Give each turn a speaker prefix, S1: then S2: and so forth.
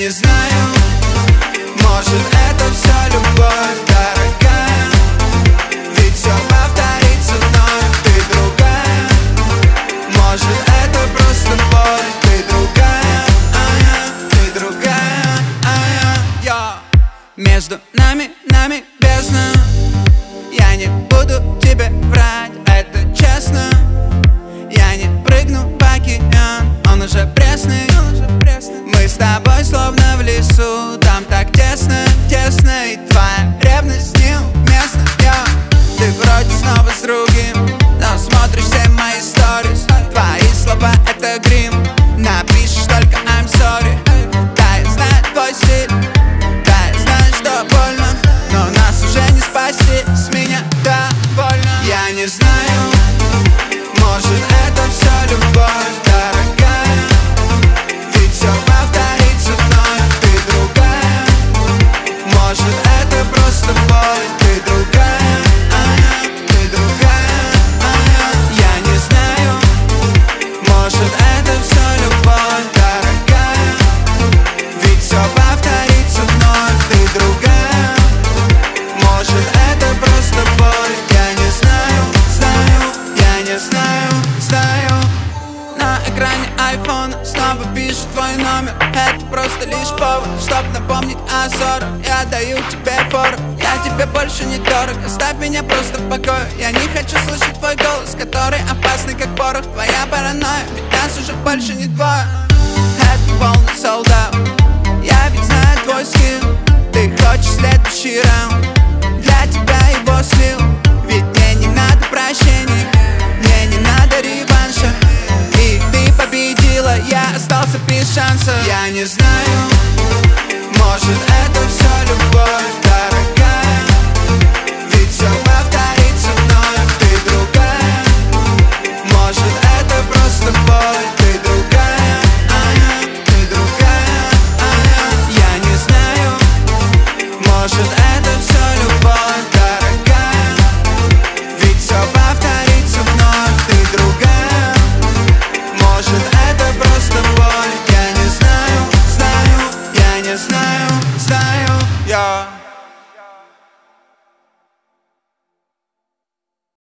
S1: не знаю, может это все любовь, дорогая, ведь все повторится вновь. Ты другая, может это просто боль. Ты другая, ты другая, я. Между нами бездна. Я не буду тебе врать, это честно. Я не прыгну в океан, он уже пресный. Мы с тобой словно в лесу, там так тесно, тесно. И твоя ревность неуместна. Ты вроде снова с другим, но смотришь все мои сторис. Твои слова это грим, напишешь только I'm sorry. Да, я знаю твой стиль, да, я знаю, что больно, но нас уже не спасти, с меня довольно. Я не знаю, может это все любовь, дорогая, ведь все повторится вновь. Ты другая, может это просто боль. Ты другая, ты другая, я не знаю, может это все любовь, дорогая, ведь все повторится вновь. Ты другая, может это просто боль. Я не знаю, я не знаю. На экране айфона снова пишет твой номер. Это просто лишь повод, чтоб напомнить о ссорах. Я даю тебе фору, я тебе больше не дорог. Оставь меня просто в покое, я не хочу слышать твой голос, который опасный как порох. Твоя паранойя, ведь нас уже больше не двое. Это полный солдат, я ведь знаю твой скилл. Ты хочешь следующий раунд, для тебя его слил.